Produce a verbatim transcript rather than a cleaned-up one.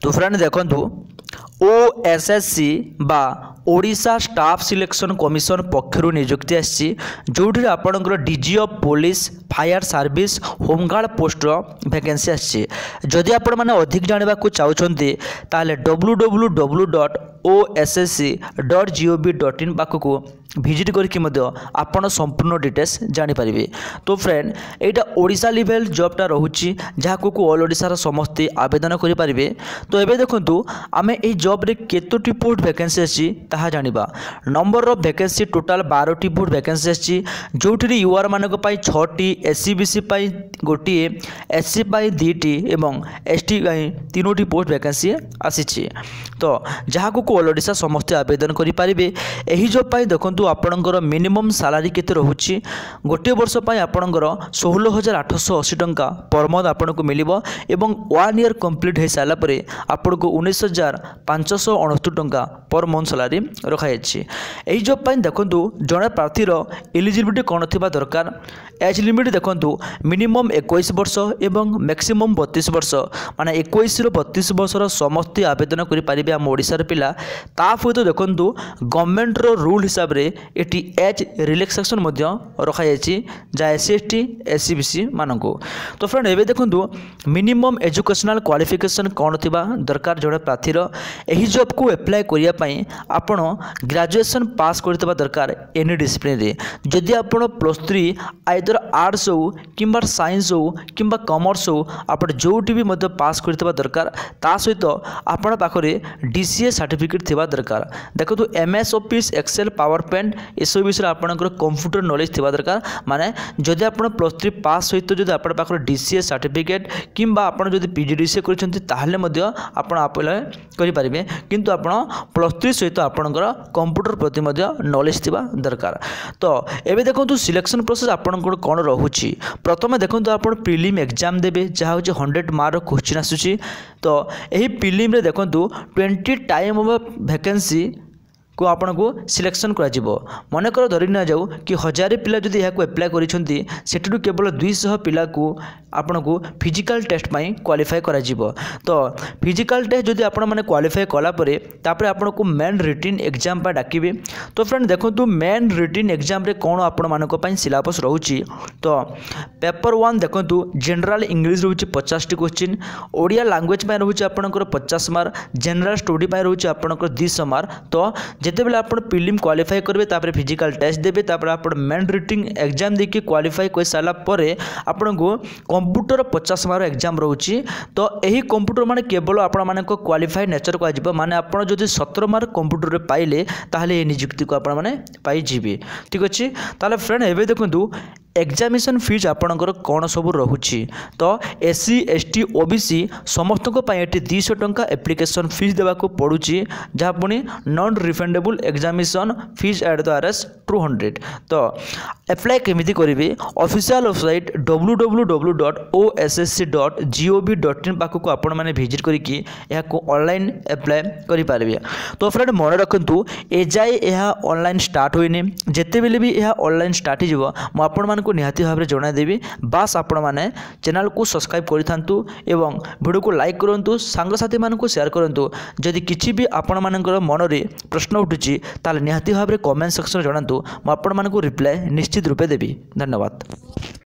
तो फ्रेंड देखंतु ओएसएससी बा ओडिशा स्टाफ सिलेक्शन कमिशन पक्षर नियुक्ति आसी जोठी आपणकर DG of police fire service home guard post vacancy आसी। जदि आपण माने अधिक जानवा को चाहते ताले W W W dot O S S C dot G O V dot in पाखक विजिट करके आपण संपूर्ण डिटेल्स जानीपारे। तो फ्रेंड एटा ओडिशा लेवल जॉबटा रोची जहाँ को ऑल ओडिशार समस्ते आवेदन करेंगे। तो ये देखो आम ये जॉब रे केतोटी पोस्ट वैकेंसी अच्छी ताहा जानिबा। नंबर ऑफ वैकेंसी टोटाल बारह टी पोस्ट वैकेंसी अच्छी जोठी यूआर मानक पाई छटी एससी बीसी पाई गोटे एससी पाई दुईटी एवं एसटी पाई तीनोटी पोस्ट वैकेंसी आसी। तो जहाँ को ऑल ओडिशा समस्ते आवेदन करेंगे। यही जॉब पाई देखो आपणकर मिनिमम सालारी केते रहुछि गोटे वर्ष पाई आपणकर सोलह हजार आठश अशी टंका पर मंथ आपन को मिलिबो एवं वन ईयर कंप्लीट हो सारा पर आपन को उन्नीस हजार पांचश अणस्तुर टंका पर मंथ सालारी रखा जायछि। एही जॉब पाई देखंतु जणे प्रार्थीर एलिजिबिलिटी कोन थिबा दरकार। एज लिमिट देखंतु मिनिमम इक्कीस वर्ष एवं मैक्सिमम बत्तीस वर्ष माने इक्कीस रु बत्तीस वर्षर समस्त आवेदन करि पारिबे हम ओडिसा रे पिला। ता सहित देखंतु गवर्नमेंट रो रूल हिसाब रे एटी एज रिलैक्सेशन मध्य रखा जायछि जा एससी एसटी एससी बीसी मानकु। तो फ्रेंड एबे देखंतु मिनिमम एजुकेशनल क्वालिफिकेशन कोन थिबा दरकार जणे प्रार्थीर। एही जॉब को अप्लाई करिया पई आपण ग्रेजुएशन पास करथिबा दरकार एनी डिसिप्लिन रे। जदि आपण प्लस थ्री आइदर आर्ट्स हो किंबा साइंस हो किंबा कॉमर्स हो आपण जोटी भी मध्य पास करथिबा दरकार। ता सहित आपण पाखरे डीसीए सर्टिफिकेट थिबा दरकार। देखो MS office Excel PowerPoint एसब विषय आपंकर कंप्यूटर नॉलेज थिबा दरकार। माने जदि आपण प्लस थ्री पास सहित जदि आपण पाखरे डीसीए सर्टिफिकेट किंबा आपण जदि पीजीडीसीए करछन्ती ताहले मध्य आपण अप्लाई करि पारिबे। किंतु आपण प्लस थ्री सहित आपणकर कंप्यूटर प्रति मध्य नॉलेज थिबा दरकार। तो एबे देखंतु सिलेक्शन प्रोसेस आपणकर कोन रहुछि। प्रथमे देखंतु आपण प्रीलिम एग्जाम देबे जहा होछि हंड्रेड मार्क क्वेश्चन आसुछि। तो एही प्रीलिम रे देखंतु ट्वेंटी टाइम ऑफ वैकेंसी को आपन को सिलेक्शन करा जिवो। मन कर धरि न जाऊ कि हजार पिला जदि या को अप्लाई करिसंती सेठु केवल दो सौ पिला को आपन को फिजिकल टेस्ट पई क्वालिफाई करा जिवो। तो फिजिकल टेस्ट जदि आपन माने क्वालिफाई कला परे तापर आपन को मेन रिटन एग्जाम पा डाकिबे। तो फ्रेंड देखंतु मेन रिटन एग्जाम रे कोन आपन मानक पई सिलेबस रहउची। तो पेपर वन देखंतु जनरल इंग्लिश रहउची पचास टी क्वेश्चन, ओडिया लैंग्वेज पई रहउची आपनकर पचास मार्क, जनरल स्टडी पई रहउची आपनकर दो सौ मार्क। तो जेते बेले आपण प्रीलिम क्वालिफाई करबे तापर फिजिकल टेस्ट देबे तापर आपण मेन रिटन एग्जाम देखि क्वालिफाई कर साला परे आपण को कंप्यूटर पचास मार्क एग्जाम रहउची। तो एही कंप्यूटर माने केवल आपण माने को क्वालिफाई नेचर को आजिबो। माने आपण जदि सत्रह मार्क कंप्यूटर रे पाइले ताहले ए नियुक्ति को आपण माने पाई जिबे। ठीक अछि। ताले फ्रेंड एबे देखंतु एग्जामिनेशन फीस आपणकर कौन सब रहुछि। तो एससी एसटी ओबीसी समस्त को पाए एटी दो सौ टंका एप्लिकेशन फीस देवा को पड़ुछि जहाँ पुणी non refundable examination fees at the RS two hundred. तो अप्लाई केमिति करिवे official website W W W dot O S S C dot G O V dot in पाखक आपण माने विजिट करिकि एहा को ऑनलाइन अप्लाई करि पारिबे। तो फ्रेंड मन रखंतु ए जाय एहा ऑनलाइन स्टार्ट होइने जेते बेले भी एहा ऑनलाइन स्टार्ट हो जिवो म आपण मान को निहाती भाव में जणाई देवी। बास आपण माने चैनल को सब्सक्राइब करिथांतु एवं वीडियो को लाइक करंतु, सांग साथी मान को शेयर करंतु। जदि किछि भी आपण मानकर मन रे प्रश्न उठुची ताले निहाती भाव में कमेंट सेक्शन जणांतु, म आपण मान को रिप्लाई निश्चित रूपे देवी। धन्यवाद।